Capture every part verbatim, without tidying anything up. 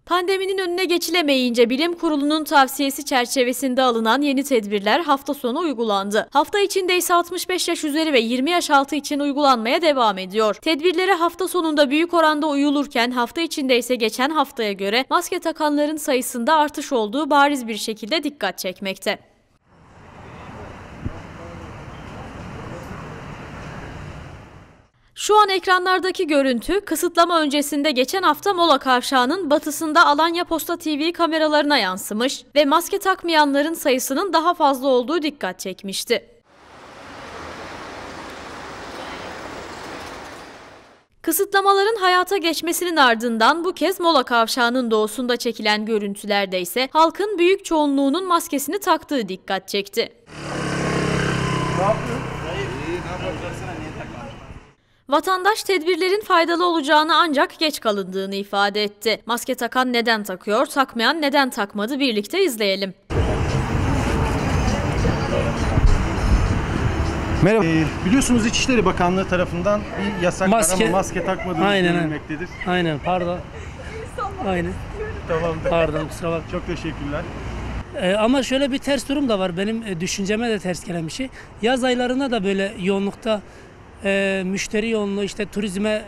Pandeminin önüne geçilemeyince Bilim Kurulu'nun tavsiyesi çerçevesinde alınan yeni tedbirler hafta sonu uygulandı. Hafta içinde ise altmış beş yaş üzeri ve yirmi yaş altı için uygulanmaya devam ediyor. Tedbirlere hafta sonunda büyük oranda uyulurken hafta içinde ise geçen haftaya göre maske takanların sayısında artış olduğu bariz bir şekilde dikkat çekmekte. Şu an ekranlardaki görüntü, kısıtlama öncesinde geçen hafta Mola Kavşağı'nın batısında Alanya Posta T V kameralarına yansımış ve maske takmayanların sayısının daha fazla olduğu dikkat çekmişti. Kısıtlamaların hayata geçmesinin ardından bu kez Mola Kavşağı'nın doğusunda çekilen görüntülerde ise halkın büyük çoğunluğunun maskesini taktığı dikkat çekti. Ne yapıyorsun? Vatandaş tedbirlerin faydalı olacağını ancak geç kalındığını ifade etti. Maske takan neden takıyor, takmayan neden takmadı birlikte izleyelim. Merhaba. Ee, biliyorsunuz İçişleri Bakanlığı tarafından bir yasak maske, var ama maske takmadığınız bilinmektedir. Aynen, pardon. Aynen. Tamamdır. Pardon, kusura bakma. Çok teşekkürler. Ee, ama şöyle bir ters durum da var. Benim e, düşünceme de ters gelen bir şey. Yaz aylarında da böyle yoğunlukta e, müşteri yoğunluğu işte turizme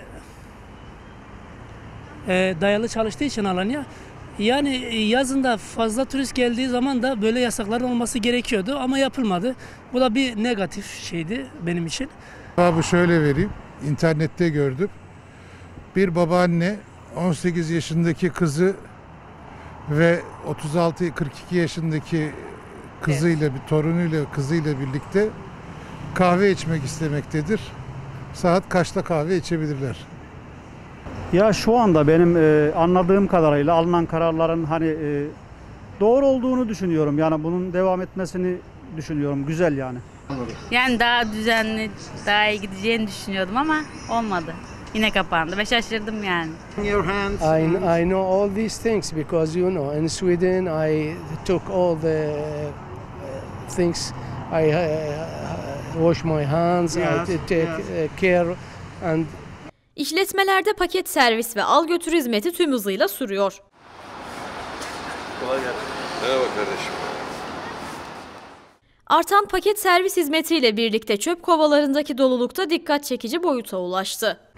e, dayalı çalıştığı için Alanya. Yani yazında fazla turist geldiği zaman da böyle yasakların olması gerekiyordu ama yapılmadı. Bu da bir negatif şeydi benim için. Cevabı şöyle vereyim. İnternette gördüm. Bir babaanne on sekiz yaşındaki kızı ve otuz altı kırk iki yaşındaki kızıyla, bir torunuyla, kızıyla birlikte kahve içmek istemektedir. Saat kaçta kahve içebilirler? Ya şu anda benim e, anladığım kadarıyla alınan kararların hani e, doğru olduğunu düşünüyorum. Yani bunun devam etmesini düşünüyorum. Güzel yani. Yani daha düzenli, daha iyi gideceğini düşünüyordum ama olmadı. Yine kapandı ve şaşırdım yani. I, I know all these things because you know in Sweden I took all the uh, things. I uh, wash my hands, yes, I take yes. uh, care and İşletmelerde paket servis ve al götür hizmeti tüm hızıyla sürüyor. Kolay gelsin. Merhaba kardeşim. Artan paket servis hizmetiyle birlikte çöp kovalarındaki dolulukta dikkat çekici boyuta ulaştı.